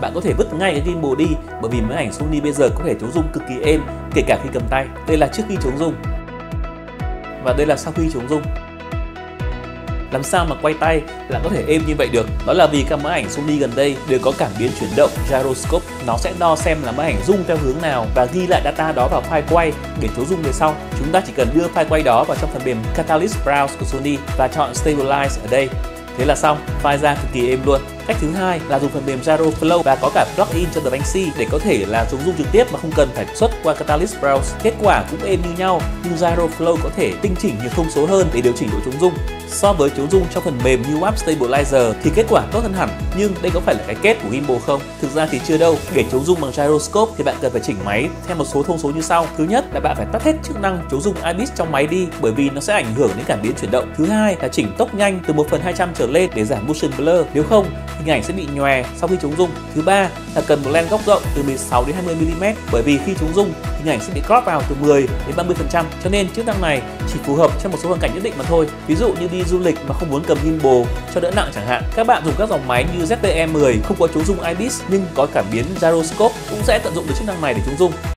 bạn có thể vứt ngay cái gimbal đi, bởi vì máy ảnh Sony bây giờ có thể chống rung cực kỳ êm kể cả khi cầm tay. Đây là trước khi chống rung và đây là sau khi chống rung. Làm sao mà quay tay lại có thể êm như vậy được? Đó là vì các máy ảnh Sony gần đây đều có cảm biến chuyển động gyroscope. Nó sẽ đo xem là máy ảnh rung theo hướng nào và ghi lại data đó vào file quay để chống rung về sau. Chúng ta chỉ cần đưa file quay đó vào trong phần mềm Catalyst Browse của Sony và chọn Stabilize ở đây. Thế là xong, file ra cực kỳ êm luôn. Cách thứ hai là dùng phần mềm Gyro Flow và có cả plugin cho DaVinci để có thể là chống rung trực tiếp mà không cần phải xuất qua Catalyst Browse. Kết quả cũng êm như nhau, nhưng Gyro Flow có thể tinh chỉnh nhiều thông số hơn để điều chỉnh độ chống rung. So với chống rung trong phần mềm như WAP Stabilizer thì kết quả tốt hơn hẳn, nhưng đây có phải là cái kết của gimbal không? Thực ra thì chưa đâu. Để chống rung bằng gyroscope thì bạn cần phải chỉnh máy theo một số thông số như sau. Thứ nhất là bạn phải tắt hết chức năng chống rung IBIS trong máy đi, bởi vì nó sẽ ảnh hưởng đến cảm biến chuyển động. Thứ hai là chỉnh tốc nhanh từ 1/200 trở lên để giảm motion blur, nếu không hình ảnh sẽ bị nhòe sau khi chống rung. Thứ ba là cần một lens góc rộng từ 16 đến 20 mm, bởi vì khi chống rung hình ảnh sẽ bị crop vào từ 10 đến 30%, cho nên chức năng này chỉ phù hợp trong một số hoàn cảnh nhất định mà thôi. Ví dụ như đi du lịch mà không muốn cầm gimbal cho đỡ nặng chẳng hạn. Các bạn dùng các dòng máy như ZTE10 không có chống rung IBIS nhưng có cảm biến gyroscope cũng sẽ tận dụng được chức năng này để chống rung.